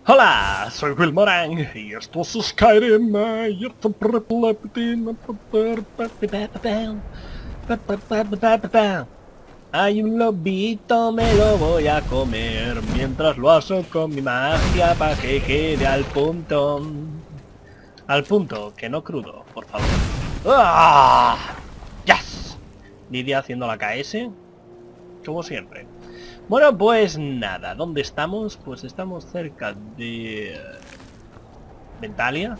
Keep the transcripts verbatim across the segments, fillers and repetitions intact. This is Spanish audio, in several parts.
Hola, soy Will Morang y esto es Skyrim. y esto- Hay un lobito, me lo voy a comer mientras lo aso con mi magia para que quede al punto. Al punto, que no crudo, por favor. ¡Ah! ¡Yes! Lidia haciendo la K S, como siempre. Bueno, pues nada, ¿dónde estamos? Pues estamos cerca de... eh, Ventalia.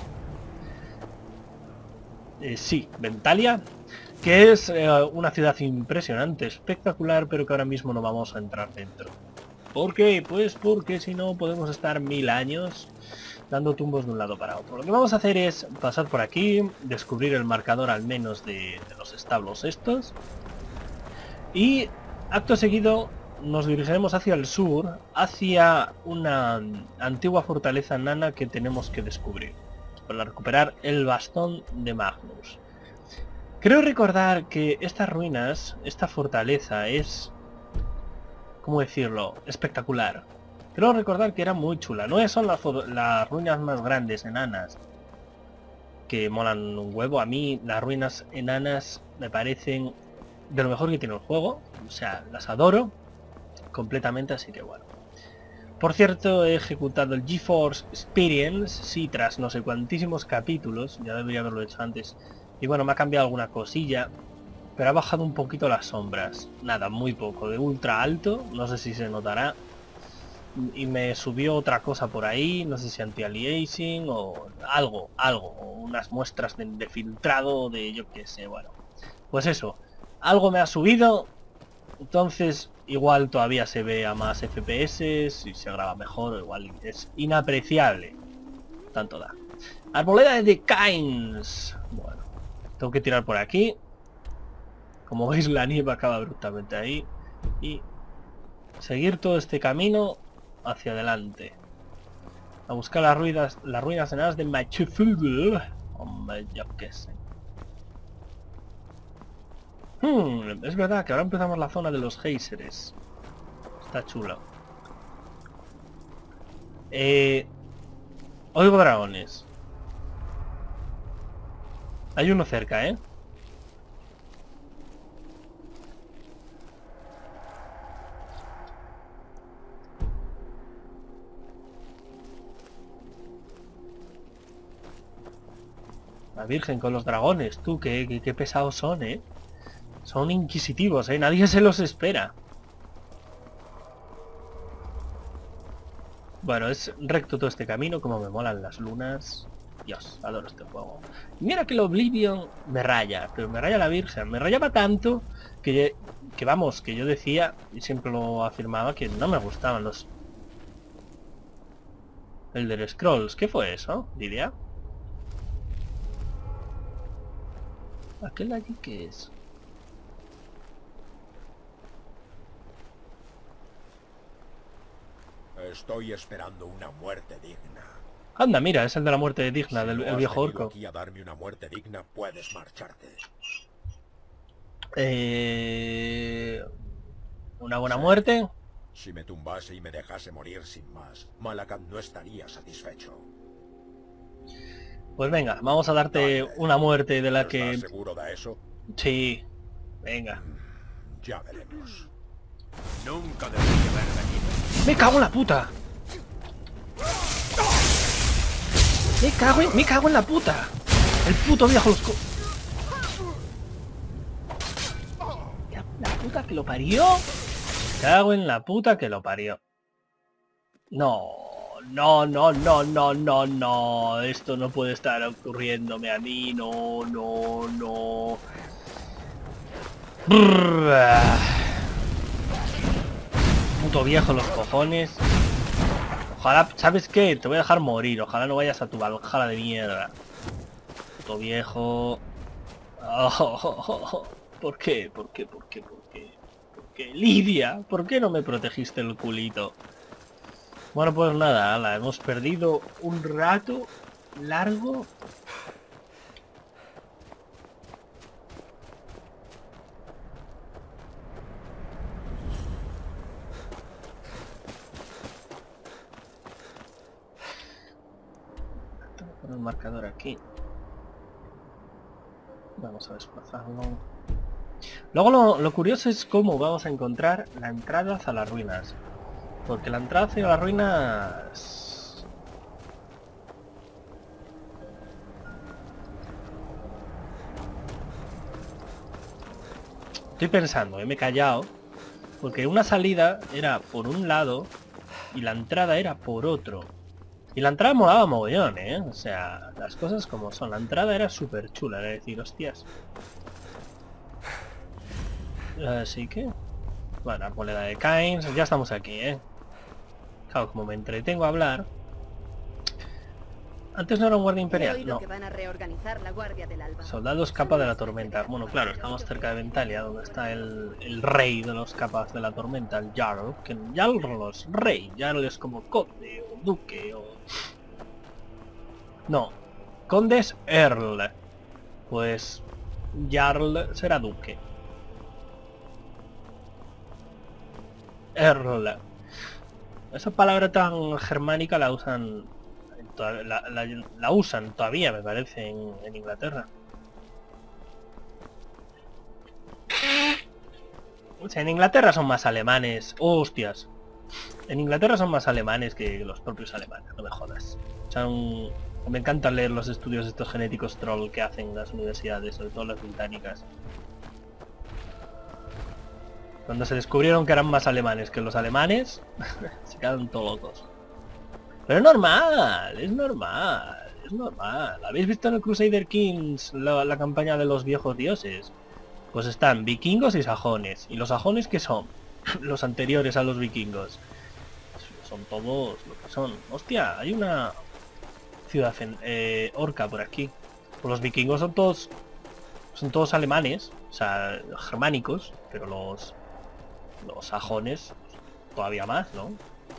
Eh, sí, Ventalia, que es eh, una ciudad impresionante, espectacular, pero que ahora mismo no vamos a entrar dentro. ¿Por qué? Pues porque si no podemos estar mil años dando tumbos de un lado para otro. Lo que vamos a hacer es pasar por aquí, descubrir el marcador al menos de, de los establos estos, y acto seguido nos dirigiremos hacia el sur, hacia una antigua fortaleza nana que tenemos que descubrir, para recuperar el bastón de Magnus. Creo recordar que estas ruinas, esta fortaleza es... ¿cómo decirlo? Espectacular. Creo recordar que era muy chula. No son las, las ruinas más grandes, enanas, que molan un huevo. A mí las ruinas enanas me parecen de lo mejor que tiene el juego. O sea, las adoro completamente, así que bueno. Por cierto, he ejecutado el GeForce Experience, sí, tras no sé cuantísimos capítulos, ya debería haberlo hecho antes. Y bueno, me ha cambiado alguna cosilla, pero ha bajado un poquito las sombras. Nada, muy poco, de ultra alto, no sé si se notará. Y me subió otra cosa por ahí, no sé si anti-aliasing o algo, algo, o unas muestras de, de filtrado de yo qué sé, bueno. Pues eso, algo me ha subido, entonces igual todavía se ve a más F P S, si se graba mejor, igual es inapreciable. Tanto da. Arboleda de Cairns. Bueno, tengo que tirar por aquí. Como veis, la nieve acaba abruptamente ahí. Y seguir todo este camino hacia adelante. A buscar las ruinas, las ruinas enanas de Machuful. Hombre, yo qué sé. Hmm, es verdad que ahora empezamos la zona de los géiseres. Está chulo. Eh, oigo dragones. Hay uno cerca, ¿eh? La Virgen con los dragones, tú, qué, qué, qué pesados son, ¿eh? Son inquisitivos, ¿eh? Nadie se los espera. Bueno, es recto todo este camino, como me molan las lunas. Dios, adoro este juego. Y mira que el Oblivion me raya, pero me raya la Virgen. Me rayaba tanto que, que vamos, que yo decía, y siempre lo afirmaba, que no me gustaban los Elder Scrolls. ¿Qué fue eso, Lidia? ¿Aquel allí qué es? Estoy esperando una muerte digna. Anda, mira, es el de la muerte digna, Si del no el has viejo venido orco. aquí a darme una muerte digna, puedes marcharte. Eh... ¿Una buena Sí. muerte? Si me tumbase y me dejase morir sin más, Malakad no estaría satisfecho. Pues venga, vamos a darte Dale. una muerte de la ¿Estás que... seguro de eso? Sí, venga. Mm, ya veremos. Nunca debería haber venido. ¡Me cago en la puta! ¡Me cago en, me cago en la puta! ¡El puto viejo los co... ¡La puta que lo parió! Me cago en la puta que lo parió. No, no, no, no, no, no, no. Esto no puede estar ocurriéndome a mí. No, no, no. Brrr. Puto viejo los cojones. Ojalá, ¿sabes qué? Te voy a dejar morir. Ojalá no vayas a tu Valhalla de mierda. Puto viejo. Oh, ¿por qué? ¿Por qué? ¿Por qué? ¿Por qué? ¿Por qué? Lidia, ¿por qué no me protegiste el culito? Bueno, pues nada, ala, hemos perdido un rato largo. Un marcador aquí. Vamos a desplazarlo. Luego lo, lo curioso es cómo vamos a encontrar la entrada hacia las ruinas. Porque la entrada hacia las ruinas... Estoy pensando, eh, me he callado. Porque una salida era por un lado y la entrada era por otro. Y la entrada molaba mogollón, ¿eh? O sea, las cosas como son. La entrada era súper chula, era decir, hostias. Así que... Bueno, moneda de Cains, ya estamos aquí, ¿eh? Claro, como me entretengo a hablar... Antes no era un guardia imperial, no. Que van a reorganizar la Guardia del Alba. Soldados capa de la tormenta. Bueno, claro, estamos cerca de Ventalia, donde está el, el rey de los capas de la tormenta, el Jarl. Que Jarl no es rey, Jarl es como conde o duque o... No, conde es Earl. Pues Jarl será duque. Earl. Esa palabra tan germánica la usan... La, la, la usan todavía, me parece, en, en Inglaterra. O sea, en Inglaterra son más alemanes. ¡Hostias! En Inglaterra son más alemanes que los propios alemanes, no me jodas. Son... Me encanta leer los estudios estos genéticos troll que hacen las universidades, sobre todo las británicas. Cuando se descubrieron que eran más alemanes que los alemanes, se quedaron todos locos. Pero es normal, es normal, es normal. ¿Habéis visto en el Crusader Kings la, la campaña de los viejos dioses? Pues están vikingos y sajones. ¿Y los sajones qué son? Los anteriores a los vikingos. Son todos lo que son. Hostia, hay una ciudad eh, orca por aquí. Pues los vikingos son todos son todos alemanes, o sea, germánicos, pero los los sajones todavía más, ¿no?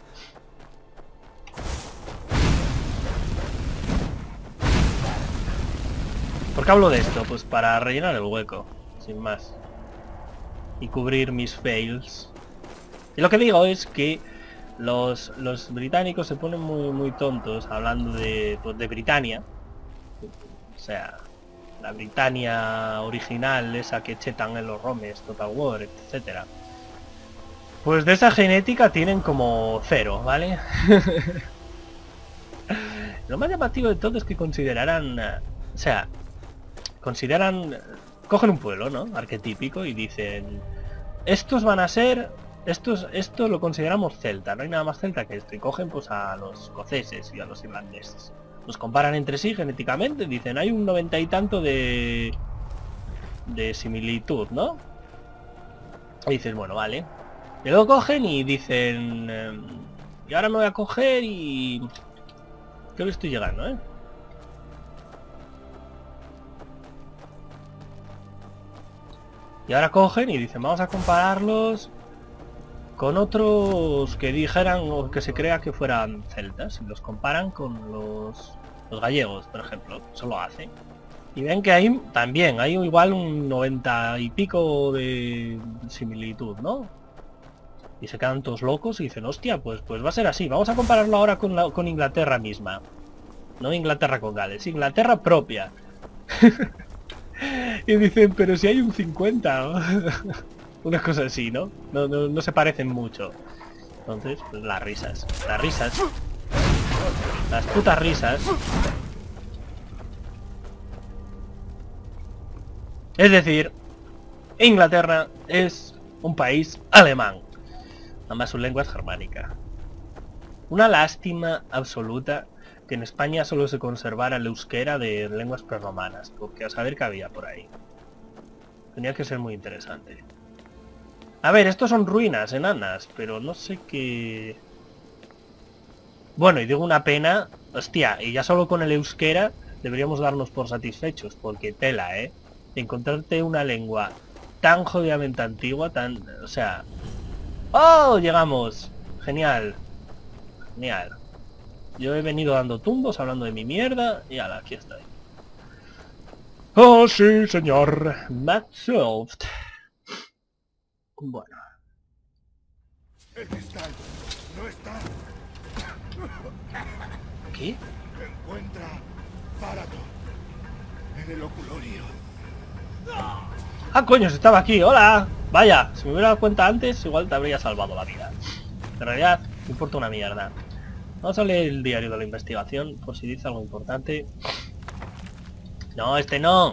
¿Por qué hablo de esto? Pues para rellenar el hueco, sin más. Y cubrir mis fails. Y lo que digo es que los, los británicos se ponen muy muy tontos hablando de, pues, de Britania. O sea, la Britania original, esa que chetan en los romes, Total War, etcétera. Pues de esa genética tienen como cero, ¿vale? Lo más llamativo de todo es que considerarán... O sea... Consideran... Cogen un pueblo, ¿no? Arquetípico y dicen... Estos van a ser... Estos, esto lo consideramos celta, no hay nada más celta que esto. Y cogen pues a los escoceses y a los irlandeses. Los comparan entre sí genéticamente y dicen... Hay un noventa y tanto de... De similitud, ¿no? Y dices, bueno, vale. Y luego cogen y dicen... Eh, y ahora me voy a coger y... Creo que estoy llegando, ¿eh? Y ahora cogen y dicen, vamos a compararlos con otros que dijeran o que se crea que fueran celtas. Y los comparan con los, los gallegos, por ejemplo. Eso lo hacen. Y ven que hay también, hay igual un noventa y pico de similitud, ¿no? Y se quedan todos locos y dicen, hostia, pues, pues va a ser así. Vamos a compararlo ahora con, la, con Inglaterra misma. No Inglaterra con Gales, Inglaterra propia. Y dicen, pero si hay un cincuenta, ¿no? Una cosa así, ¿no? No, no, no se parecen mucho. Entonces, pues las risas. Las risas. Las putas risas. Es decir, Inglaterra es un país alemán. Además su lengua es germánica. Una lástima absoluta que en España solo se conservara el euskera de lenguas prerromanas, porque a saber qué había por ahí. Tenía que ser muy interesante. A ver, estos son ruinas enanas, pero no sé qué... Bueno, y digo una pena, hostia, y ya solo con el euskera deberíamos darnos por satisfechos, porque tela, ¿eh? Encontrarte una lengua tan jodidamente antigua, tan... O sea... ¡Oh! Llegamos. Genial. Genial. Yo he venido dando tumbos, hablando de mi mierda, y ala, aquí estoy. Oh, sí, señor. Matsoft. Bueno. El cristal no está. ¿Qué? Encuentra Parator. En el oculorio. Ah, coño, estaba aquí. ¡Hola! Vaya, si me hubiera dado cuenta antes, igual te habría salvado la vida. En realidad, me importa una mierda. Vamos a leer el diario de la investigación, por si dice algo importante. No, este no.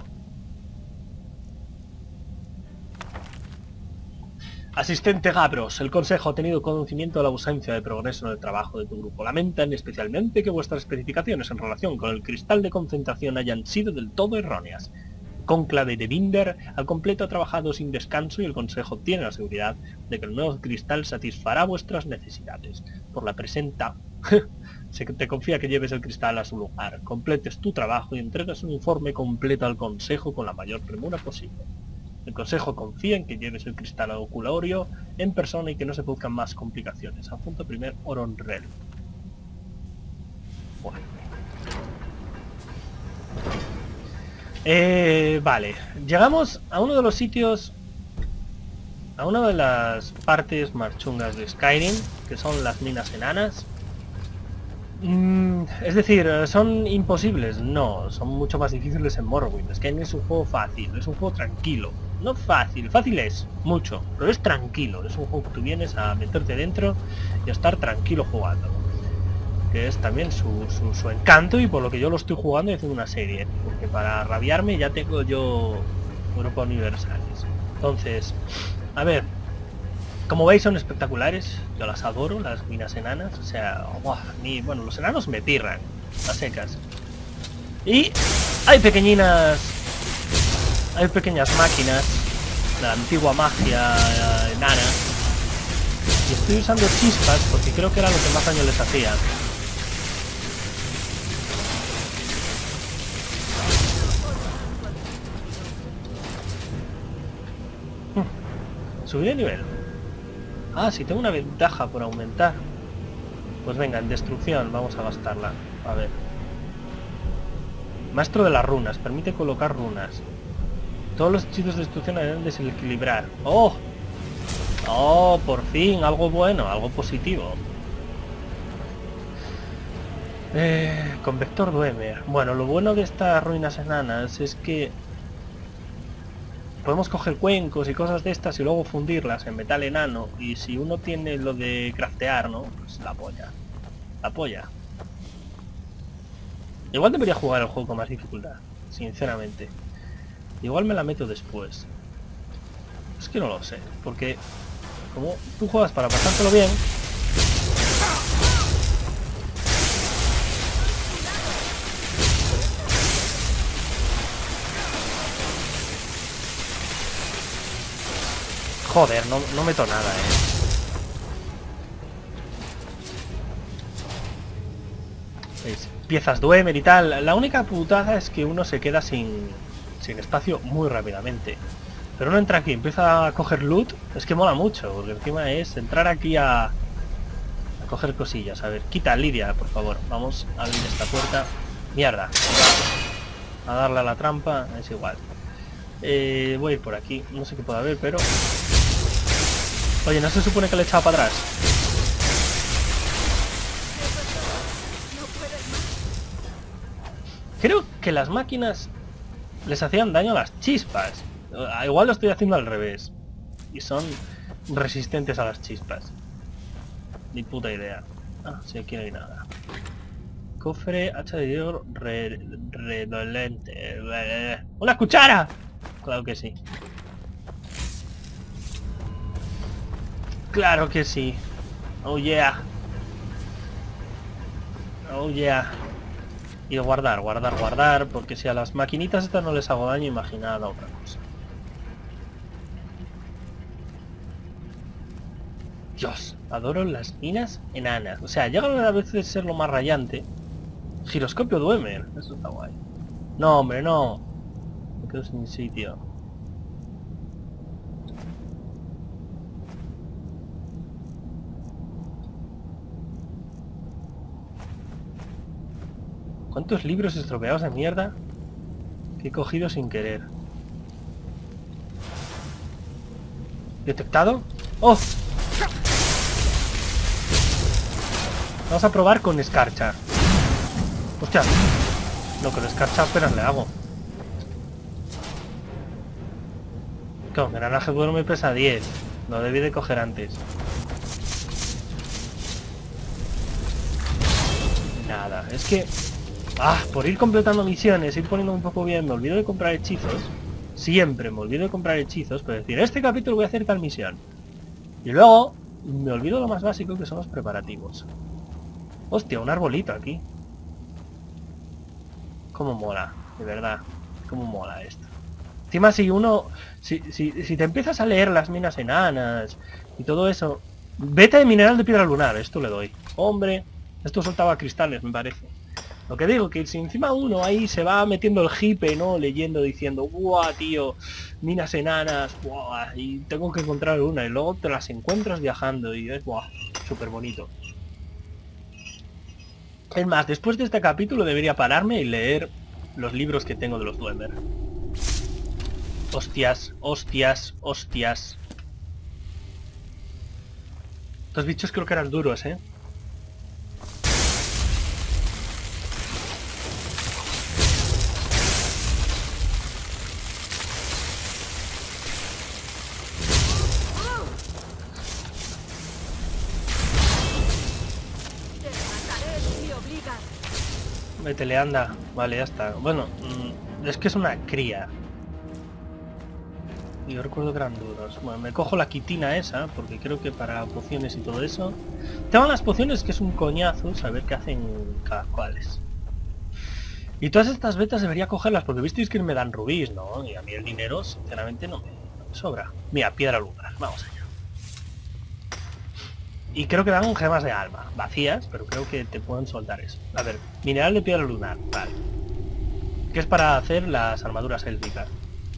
Asistente Gabros, el Consejo ha tenido conocimiento de la ausencia de progreso en el trabajo de tu grupo. Lamentan especialmente que vuestras especificaciones en relación con el cristal de concentración hayan sido del todo erróneas. El cónclave de Binder al completo ha trabajado sin descanso y el Consejo tiene la seguridad de que el nuevo cristal satisfará vuestras necesidades. Por la presenta, se te confía que lleves el cristal a su lugar, completes tu trabajo y entregues un informe completo al Consejo con la mayor premura posible. El Consejo confía en que lleves el cristal al oculorio en persona y que no se produzcan más complicaciones. Apunto primer Oronrel. Bueno. Eh, vale. Llegamos a uno de los sitios... A una de las partes más chungas de Skyrim, que son las minas enanas. Mm, es decir, ¿son imposibles? No, son mucho más difíciles en Morrowind. Skyrim es un juego fácil, es un juego tranquilo. No fácil, fácil es, mucho, pero es tranquilo. Es un juego que tú vienes a meterte dentro y a estar tranquilo jugando. Que es también su, su, su encanto y por lo que yo lo estoy jugando y haciendo una serie. Porque para rabiarme ya tengo yo Europa Universales. Entonces, a ver, como veis son espectaculares, yo las adoro, las minas enanas, o sea, ¡buah! Ni, bueno, los enanos me pirran, las secas. Y hay pequeñinas... Hay pequeñas máquinas de la antigua magia eh, enana. Y estoy usando chispas porque creo que era lo que más daño les hacía. Hmm. Subir de nivel. Ah, si tengo una ventaja por aumentar. Pues venga, en destrucción vamos a gastarla. A ver. Maestro de las runas. Permite colocar runas. Todos los hechizos de destrucción deben desequilibrar. ¡Oh! ¡Oh! Por fin, algo bueno, algo positivo. Eh, con Vector Dwemer. Bueno, lo bueno de estas ruinas enanas es que podemos coger cuencos y cosas de estas y luego fundirlas en metal enano. Y si uno tiene lo de craftear, ¿no? Pues la polla. La polla. Igual debería jugar el juego con más dificultad, sinceramente. Igual me la meto después. Es que no lo sé, porque como tú juegas para pasártelo bien... Joder, no, no meto nada, eh. ¿Veis? Piezas Dwemer y tal. La única putada es que uno se queda sin... sin espacio muy rápidamente. Pero uno entra aquí, empieza a coger loot, es que mola mucho, porque encima es entrar aquí a, a coger cosillas. A ver, quita Lidia, por favor. Vamos a abrir esta puerta. Mierda. A darle a la trampa, es igual. Eh, voy a ir por aquí, no sé qué puede haber, pero... Oye, ¿no se supone que le he echado para atrás? Creo que las máquinas les hacían daño a las chispas. Igual lo estoy haciendo al revés. Y son resistentes a las chispas. Ni puta idea. Ah, sí, aquí no hay nada. Cofre, hacha de hierro, re, redolente. ¡Una cuchara! Claro que sí. Claro que sí. Oh yeah. Oh yeah. Y guardar, guardar, guardar, porque si a las maquinitas estas no les hago daño, imaginad a otra cosa. Dios, adoro las minas enanas. O sea, llegan a veces a ser lo más rayante. Giroscopio Dwemer, eso está guay. No, hombre, no. Me quedo sin sitio. ¿Cuántos libros estropeados de mierda que he cogido sin querer? ¿Detectado? ¡Oh! Vamos a probar con escarcha. ¡Hostia! No, con escarcha apenas le hago. Con granaje bueno me pesa diez. Lo debí de coger antes. Nada, es que... Ah, por ir completando misiones, ir poniendo un poco bien, me olvido de comprar hechizos. Siempre me olvido de comprar hechizos, pero decir, este capítulo voy a hacer tal misión. Y luego, me olvido lo más básico que son los preparativos. Hostia, un arbolito aquí. Cómo mola, de verdad. Cómo mola esto. Encima si uno... Si, si, si te empiezas a leer las minas enanas y todo eso... Vete de mineral de piedra lunar, esto le doy. Hombre, esto soltaba cristales, me parece. Lo que digo, que si encima uno ahí se va metiendo el hipe, ¿no? Leyendo, diciendo, ¡buah, tío! Minas enanas, ¡buah! Y tengo que encontrar una. Y luego te las encuentras viajando y es, ¡buah! Súper bonito. Es más, después de este capítulo debería pararme y leer los libros que tengo de los Dwemer. Hostias, hostias, hostias. Estos bichos creo que eran duros, ¿eh? Métele, anda. Vale, ya está. Bueno, mmm, es que es una cría. Yo recuerdo que eran duros. Bueno, me cojo la quitina esa, porque creo que para pociones y todo eso... Tengo las pociones que es un coñazo saber qué hacen cada cuales. Y todas estas betas debería cogerlas, porque visteis que me dan rubíes, ¿no? Y a mí el dinero, sinceramente, no me, no me sobra. Mira, piedra lunar. Vamos allá. Y creo que dan gemas de alma, vacías, pero creo que te pueden soltar eso. A ver, mineral de piedra lunar, vale. Que es para hacer las armaduras élficas.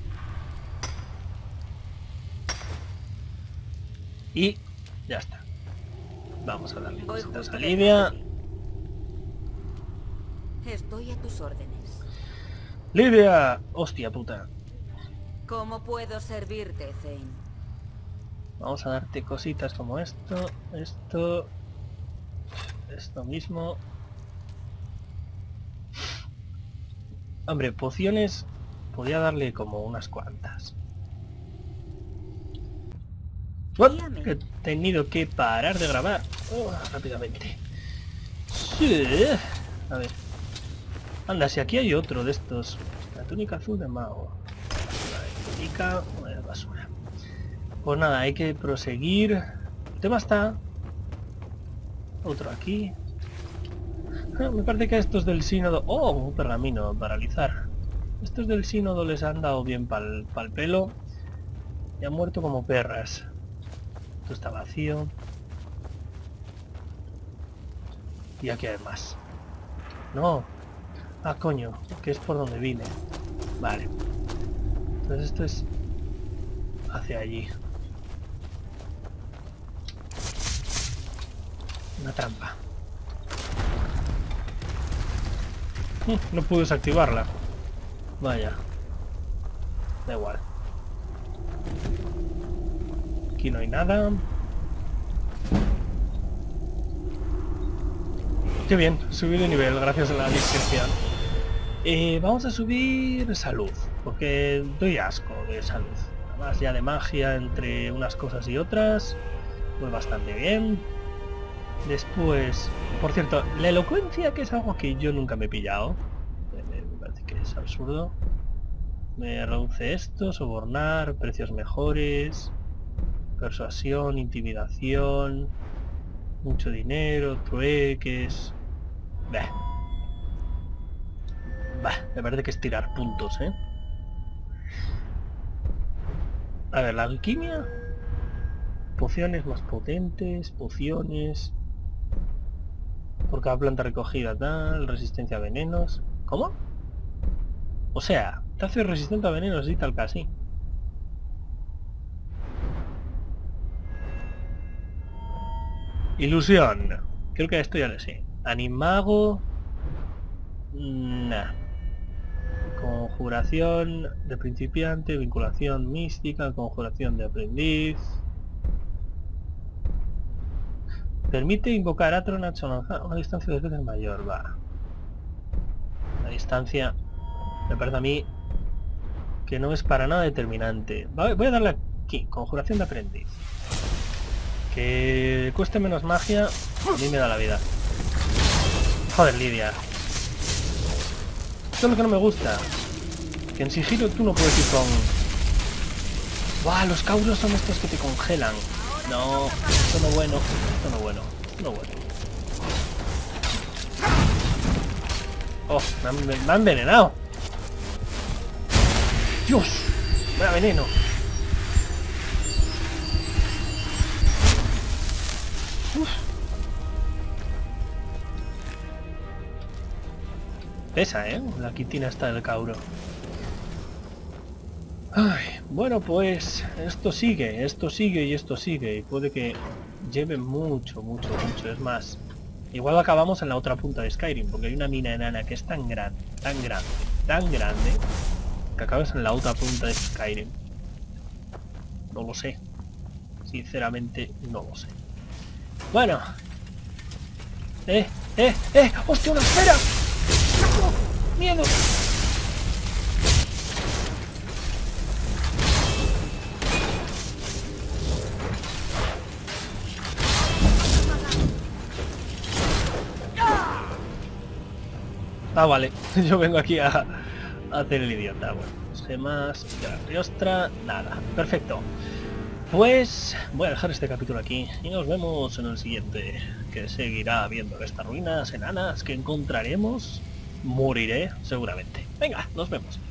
Y ya está. Vamos a darle cositas a Livia. Estoy a tus órdenes. Livia, hostia puta. ¿Cómo puedo servirte, Zane? Vamos a darte cositas como esto, esto, esto mismo. Hombre, pociones podría darle como unas cuantas. What? He tenido que parar de grabar oh, rápidamente. Sí. A ver. Anda, si aquí hay otro de estos. La túnica azul de mago. La túnica de basura. Pues nada, hay que proseguir. El tema está... Otro aquí. Ah, me parece que a estos del sínodo... Oh, un pergamino, paralizar. Estos del sínodo les han dado bien pa'l pa'l pelo. Y han muerto como perras. Esto está vacío. Y aquí hay más. No. Ah, coño, que es por donde vine. Vale. Entonces esto es... hacia allí. Una trampa. No pude desactivarla. Vaya. Da igual. Aquí no hay nada. Qué bien, subí de nivel gracias a la discreción. Eh, vamos a subir salud, porque doy asco de salud. Además ya de magia entre unas cosas y otras, pues bastante bien. Después, por cierto, la elocuencia, que es algo que yo nunca me he pillado. Me parece que es absurdo. Me reduce esto, sobornar, precios mejores, persuasión, intimidación, mucho dinero, trueques. Bah. Bah, me parece que es tirar puntos, ¿eh? A ver, la alquimia. Pociones más potentes, pociones... Por cada planta recogida, tal, resistencia a venenos... ¿Cómo? O sea, te hace resistente a venenos y tal casi. Ilusión. Creo que esto ya lo sé. Animago... Nah. Conjuración de principiante, vinculación mística, conjuración de aprendiz... Permite invocar Atronach a una distancia de veces mayor, va. La distancia me parece a mí que no es para nada determinante. Voy a darle aquí, conjuración de aprendiz. Que cueste menos magia, a mí me da la vida. Joder, Lidia. Esto es lo que no me gusta. Que en sigilo tú no puedes ir con... ¡Buah! Los cauros son estos que te congelan. No, esto no bueno, esto no bueno, no bueno. Oh, me han, me han envenenado. ¡Dios! ¡Me da veneno! Uf. Pesa, ¿eh? La quitina está del cauro. Ay, bueno, pues esto sigue, esto sigue y esto sigue. Y puede que lleve mucho, mucho, mucho. Es más, igual acabamos en la otra punta de Skyrim, porque hay una mina enana que es tan grande, tan grande, tan grande, que acabas en la otra punta de Skyrim. No lo sé. Sinceramente, no lo sé. Bueno. ¡Eh! ¡Eh! ¡Eh! ¡Hostia, una esfera! ¡No! ¡Miedo! Ah, vale. Yo vengo aquí a, a hacer el idiota. Bueno, gemas, riostra, nada. Perfecto. Pues voy a dejar este capítulo aquí y nos vemos en el siguiente, que seguirá viendo estas ruinas enanas que encontraremos. Moriré seguramente. Venga, nos vemos.